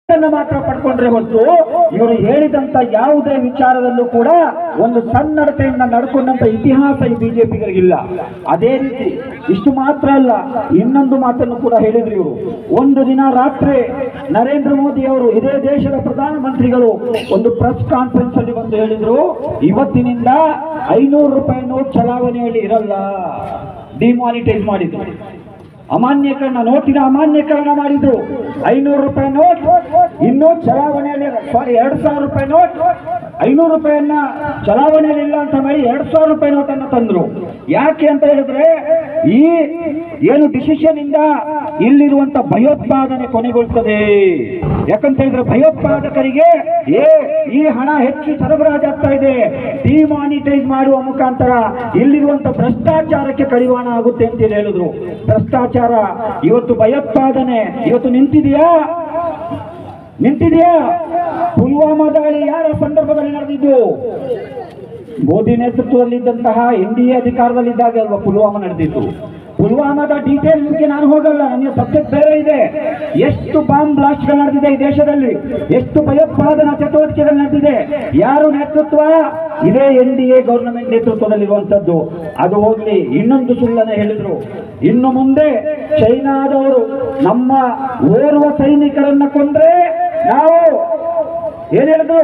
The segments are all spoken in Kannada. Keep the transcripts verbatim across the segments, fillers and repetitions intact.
ಮಾತ್ರ ಪಡ್ಕೊಂಡ್ರೆ ಹೊರತು ಇವರು ಹೇಳಿದಂತ ಯಾವುದೇ ವಿಚಾರದಲ್ಲೂ ಕೂಡ ಒಂದು ಸನ್ನಡತೆಯಿಂದ ನಡ್ಕೊಂಡಂತ ಇತಿಹಾಸ ಈ ಬಿಜೆಪಿಗರಿಗಿಲ್ಲ. ಅದೇ ರೀತಿ ಇಷ್ಟು ಮಾತ್ರ ಅಲ್ಲ, ಇನ್ನೊಂದು ಮಾತನ್ನು ಕೂಡ ಹೇಳಿದ್ರು ಇವರು. ಒಂದು ದಿನ ರಾತ್ರಿ ನರೇಂದ್ರ ಮೋದಿ ಅವರು ಇದೇ ದೇಶದ ಪ್ರಧಾನಮಂತ್ರಿಗಳು ಒಂದು ಪ್ರೆಸ್ ಕಾನ್ಫರೆನ್ಸ್ ಅಲ್ಲಿ ಬಂದು ಹೇಳಿದ್ರು, ಇವತ್ತಿನಿಂದ ಐನೂರು ರೂಪಾಯಿ ನೋಟ್ ಚಲಾವಣೆಯಲ್ಲಿ ಇರಲ್ಲ, ಡಿಮಾನಿಟೈಸ್ ಮಾಡಿದ್ರು. ಅಮಾನ್ಯೀಕರಣ, ನೋಟಿನ ಅಮಾನ್ಯೀಕರಣ ಮಾಡಿದ್ರು. ಐನೂರು ರೂಪಾಯಿ ನೋಟ್ ಇನ್ನೂ ಚಲಾವಣೆಯಲ್ಲಿ, ಸಾರಿ ಎರಡು ಸಾವಿರ ರೂಪಾಯಿ ನೋಟ್ ಐನೂರು ರೂಪಾಯಿಯನ್ನ ಚಲಾವಣೆಯಲ್ಲಿ ಇಲ್ಲ ಅಂತ ಮಾಡಿ ಎರಡು ಸಾವಿರ ರೂಪಾಯಿ ನೋಟ್ ಅನ್ನು ತಂದ್ರು. ಯಾಕೆ ಅಂತ ಹೇಳಿದ್ರೆ, ಈ ಏನು ಡಿಸಿಷನ್ ಇಂದ ಇಲ್ಲಿರುವಂತ ಭಯೋತ್ಪಾದನೆ ಕೊನೆಗೊಳ್ತದೆ. ಯಾಕಂತ ಹೇಳಿದ್ರೆ ಭಯೋತ್ಪಾದಕರಿಗೆ ಏ ಈ ಹಣ ಹೆಚ್ಚು ಸರಬರಾಜಾಗ್ತಾ ಇದೆ, ಡಿಮಾನಿಟೈಸ್ ಮಾಡುವ ಮುಖಾಂತರ ಇಲ್ಲಿರುವಂತ ಭ್ರಷ್ಟಾಚಾರಕ್ಕೆ ಕಡಿವಾಣ ಆಗುತ್ತೆ ಅಂತ ಹೇಳಿದ್ರು. ಭ್ರಷ್ಟಾಚಾರ ಇವತ್ತು ಭಯೋತ್ಪಾದನೆ ಇವತ್ತು ನಿಂತಿದೆಯಾ ನಿಂತಿದೆಯಾ ಪುಲ್ವಾಮಾ ದಾಳಿ ಯಾರ ಸಂದರ್ಭದಲ್ಲಿ ನಡೆದಿದ್ದು? ಮೋದಿ ನೇತೃತ್ವದಲ್ಲಿದ್ದಂತಹ ಎನ್ ಡಿ ಎ ಅಧಿಕಾರದಲ್ಲಿದ್ದಾಗ ಅಲ್ವಾ ಪುಲ್ವಾಮಾ ನಡೆದಿತ್ತು. ಪುಲ್ವಾಮಾದ ಡೀಟೇಲ್ಸ್ಗೆ ನಾನು ಹೋಗಲ್ಲ, ನನಗೆ ಸಬ್ಜೆಕ್ಟ್ ಬೇರೆ ಇದೆ. ಎಷ್ಟು ಬಾಂಬ್ ಬ್ಲಾಸ್ಟ್ಗಳು ನಡೆದಿದೆ ಈ ದೇಶದಲ್ಲಿ, ಎಷ್ಟು ಭಯೋತ್ಪಾದನಾ ಚಟುವಟಿಕೆಗಳು ನಡೆದಿದೆ, ಯಾರು ನೇತೃತ್ವ? ಇದೇ ಎನ್ ಡಿ ಎ ಗವರ್ನಮೆಂಟ್ ನೇತೃತ್ವದಲ್ಲಿರುವಂತದ್ದು. ಅದು ಹೋಗ್ಲಿ, ಇನ್ನೊಂದು ಸುಳ್ಳನ್ನು ಹೇಳಿದ್ರು. ಇನ್ನು ಮುಂದೆ ಚೈನಾದವರು ನಮ್ಮ ಓರ್ವ ಸೈನಿಕರನ್ನ ಕೊಂದ್ರೆ ನಾವು ಏನ್ ಹೇಳಿದ್ರು,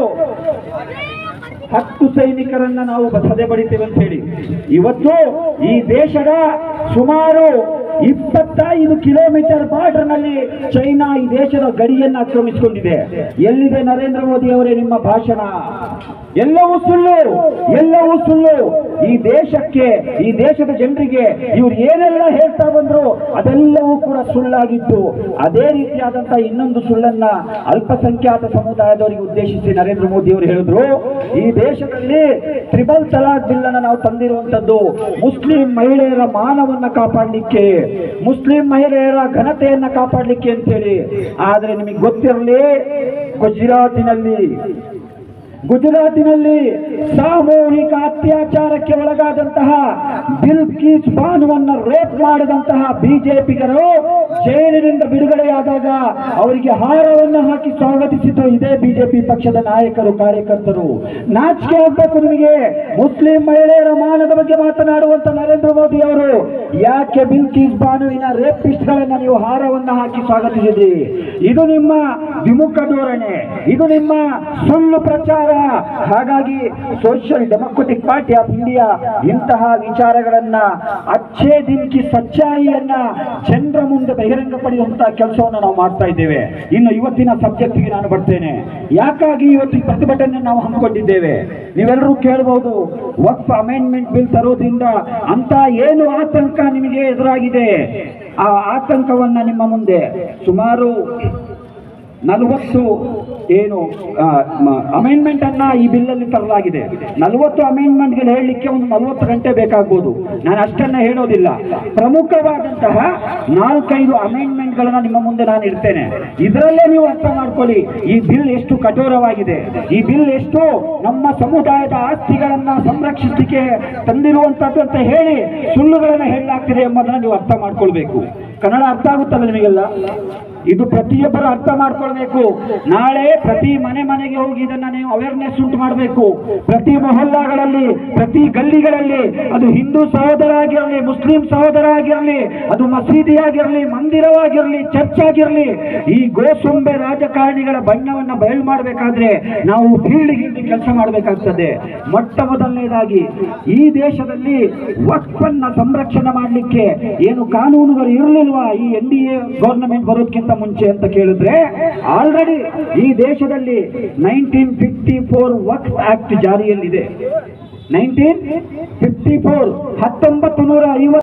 ಹತ್ತು ಸೈನಿಕರನ್ನ ನಾವು ಸದೆ ಬಡಿತೇವೆ ಅಂತ ಹೇಳಿ. ಇವತ್ತು ಈ ದೇಶದ ಸುಮಾರು ಇಪ್ಪತ್ತೈದು ಕಿಲೋಮೀಟರ್ ಬಾರ್ಡರ್ ನಲ್ಲಿ ಚೈನಾ ಈ ದೇಶದ ಗಡಿಯನ್ನು ಆಕ್ರಮಿಸಿಕೊಂಡಿದೆ. ಎಲ್ಲಿದೆ ನರೇಂದ್ರ ಮೋದಿ ಅವರೇ ನಿಮ್ಮ ಭಾಷಣ? ಎಲ್ಲವೂ ಸುಳ್ಳು, ಎಲ್ಲವೂ ಸುಳ್ಳು. ಈ ದೇಶಕ್ಕೆ, ಈ ದೇಶದ ಜನರಿಗೆ ಇವ್ರು ಏನೆಲ್ಲ ಹೇಳ್ತಾ ಬಂದ್ರು ಅದೆಲ್ಲವೂ ಕೂಡ ಸುಳ್ಳಾಗಿತ್ತು. ಅದೇ ರೀತಿಯಾದಂತಹ ಇನ್ನೊಂದು ಸುಳ್ಳನ್ನ ಅಲ್ಪಸಂಖ್ಯಾತ ಸಮುದಾಯದವರಿಗೆ ಉದ್ದೇಶಿಸಿ ನರೇಂದ್ರ ಮೋದಿ ಅವರು ಹೇಳಿದ್ರು, ಈ ದೇಶದಲ್ಲಿ ತ್ರಿಬಲ್ ತಲಾಕ್ ಬಿಲ್ ಅನ್ನು ನಾವು ತಂದಿರುವಂತದ್ದು ಮುಸ್ಲಿಂ ಮಹಿಳೆಯರ ಮಾನವನ್ನ ಕಾಪಾಡಲಿಕ್ಕೆ, ಮುಸ್ಲಿಂ ಮಹಿಳೆಯರ ಘನತೆಯನ್ನ ಕಾಪಾಡಲಿಕ್ಕೆ ಅಂತೇಳಿ. ಆದ್ರೆ ನಿಮಗೆ ಗೊತ್ತಿರಲಿ, ಗುಜರಾತಿನಲ್ಲಿ ಗುಜರಾತಿನಲ್ಲಿ ಸಾಮೂಹಿಕ ಅತ್ಯಾಚಾರಕ್ಕೆ ಒಳಗಾದಂತಹ ಬಿಲ್ಕಿಸ್ ಬಾನುವನ್ನ ರೇಪ್ ಮಾಡಿದಂತಹ ಬಿಜೆಪಿಗರು ಜೈಲಿನಿಂದ ಬಿಡುಗಡೆಯಾದಾಗ ಅವರಿಗೆ ಹಾರವನ್ನು ಹಾಕಿ ಸ್ವಾಗತಿಸಿದ್ರು ಇದೇ ಬಿಜೆಪಿ ಪಕ್ಷದ ನಾಯಕರು, ಕಾರ್ಯಕರ್ತರು. ನಾಚಿಕೆ ಆಗಬೇಕು ನಿಮಗೆ. ಮುಸ್ಲಿಂ ಮಹಿಳೆಯರ ಮಾನದ ಬಗ್ಗೆ ಮಾತನಾಡುವಂತ ನರೇಂದ್ರ ಮೋದಿ ಅವರು ಯಾಕೆ ಬಿಲ್ಕಿಸ್ ಬಾನುವಿನ ರೇಪಿಸ್ಟ್ಗಳನ್ನ ನೀವು ಹಾರವನ್ನ ಹಾಕಿ ಸ್ವಾಗತಿಸಿದ್ರಿ? ಇದು ನಿಮ್ಮ ವಿಮುಖ ಧೋರಣೆ, ಇದು ನಿಮ್ಮ ಸುಳ್ಳು ಪ್ರಚಾರ. ಹಾಗಾಗಿ social democratic party of India ಇಂತಹ ವಿಚಾರಗಳನ್ನ ಅಚ್ಚೇ ದಿನ್ಕಿ ಸಚ್ಚಾಯಿಯನ್ನ ಜನರ ಮುಂದೆ ಬಹಿರಂಗಪಡಿಸುವಂತಹ ಕೆಲಸವನ್ನು ನಾವು ಮಾಡ್ತಾ ಇದ್ದೇವೆ. ಇನ್ನು ಇವತ್ತಿನ ಸಬ್ಜೆಕ್ಟ್ಗೆ ನಾನು ಬರ್ತೇನೆ. ಯಾಕಾಗಿ ಇವತ್ತು ಈ ಪ್ರತಿಭಟನೆ ನಾವು ಹಮ್ಮಿಕೊಂಡಿದ್ದೇವೆ? ನೀವೆಲ್ಲರೂ ಕೇಳಬಹುದು, ವಕ್ಫ್ ಅಮೆಂಡ್ಮೆಂಟ್ ಬಿಲ್ ತರೋದ್ರಿಂದ ಅಂತ ಏನು ಆತಂಕ ನಿಮಗೆ ಎದುರಾಗಿದೆ? ಆ ಆತಂಕವನ್ನ ನಿಮ್ಮ ಮುಂದೆ ಸುಮಾರು ನಲವತ್ತು ಏನು ಅಮೆಂಡ್ಮೆಂಟ್ ಅನ್ನ ಈ ಬಿಲ್ ಅಲ್ಲಿ ತರಲಾಗಿದೆ. ನಲವತ್ತು ಅಮೆಂಡ್ಮೆಂಟ್ ಗಳು ಹೇಳಲಿಕ್ಕೆ ಒಂದು ನಲವತ್ತು ಗಂಟೆ ಬೇಕಾಗಬಹುದು. ನಾನು ಅಷ್ಟನ್ನ ಹೇಳೋದಿಲ್ಲ. ಪ್ರಮುಖವಾದಂತಹ ನಾಲ್ಕೈದು ಅಮೆಂಡ್ಮೆಂಟ್ ಗಳನ್ನ ನಿಮ್ಮ ಮುಂದೆ ನಾನು ಇಡ್ತೇನೆ. ಇದರಲ್ಲೇ ನೀವು ಅರ್ಥ ಮಾಡ್ಕೊಳ್ಳಿ ಈ ಬಿಲ್ ಎಷ್ಟು ಕಠೋರವಾಗಿದೆ, ಈ ಬಿಲ್ ಎಷ್ಟು ನಮ್ಮ ಸಮುದಾಯದ ಆಸ್ತಿಗಳನ್ನ ಸಂರಕ್ಷಿಸಲಿಕ್ಕೆ ತಂದಿರುವಂತದ್ದು ಅಂತ ಹೇಳಿ ಸುಳ್ಳುಗಳನ್ನ ಹೇಳಲಾಗ್ತಿದೆ ಎಂಬುದನ್ನ ನೀವು ಅರ್ಥ ಮಾಡ್ಕೊಳ್ಬೇಕು. ಕನ್ನಡ ಅರ್ಥ ಆಗುತ್ತಲ್ಲ ನಿಮಗೆಲ್ಲ? ಇದು ಪ್ರತಿಯೊಬ್ಬರು ಅರ್ಥ ಮಾಡ್ಕೊಳ್ಬೇಕು. ನಾಳೆ ಪ್ರತಿ ಮನೆ ಮನೆಗೆ ಹೋಗಿ ಇದನ್ನ ನೀವು ಅವೇರ್ನೆಸ್ ಉಂಟು ಮಾಡಬೇಕು. ಪ್ರತಿ ಮೊಹಲ್ಲಾಗಳಲ್ಲಿ, ಪ್ರತಿ ಗಲ್ಲಿಗಳಲ್ಲಿ, ಅದು ಹಿಂದೂ ಸಹೋದರ ಆಗಿರಲಿ, ಮುಸ್ಲಿಂ ಸಹೋದರ ಆಗಿರಲಿ, ಅದು ಮಸೀದಿ ಆಗಿರಲಿ, ಮಂದಿರವಾಗಿರಲಿ, ಚರ್ಚ್ ಆಗಿರಲಿ, ಈ ಗೋಸೊಂಬೆ ರಾಜಕಾರಣಿಗಳ ಬಣ್ಣವನ್ನ ಬಯಲು ಮಾಡಬೇಕಾದ್ರೆ ನಾವು ಫೀಲ್ಡ್ ಹಿಡಿದು ಕೆಲಸ ಮಾಡಬೇಕಾಗ್ತದೆ. ಮೊಟ್ಟ ಮೊದಲನೇದಾಗಿ ಈ ದೇಶದಲ್ಲಿ ವಕ್ಫ್ ಅನ್ನ ಸಂರಕ್ಷಣೆ ಮಾಡಲಿಕ್ಕೆ ಏನು ಕಾನೂನುಗಳು ಇರಲಿಲ್ವಾ ಈ ಎನ್ ಡಿ ಎ ಗವರ್ನಮೆಂಟ್ ಬರೋದಕ್ಕಿಂತ ಮುಂಚೆ ಅಂತ ಕೇಳಿದ್ರೆ, ಆಲ್ರೆಡಿ ಈ ದೇಶದಲ್ಲಿ nineteen fifty four Waqf act ಜಾರಿಯಲ್ಲಿದೆ. ನೈನ್ಟೀನ್ ಫಿಫ್ಟಿ ಫೋರ್ ಹತ್ತೊಂಬತ್ತು ನೂರ ಐವತ್ತು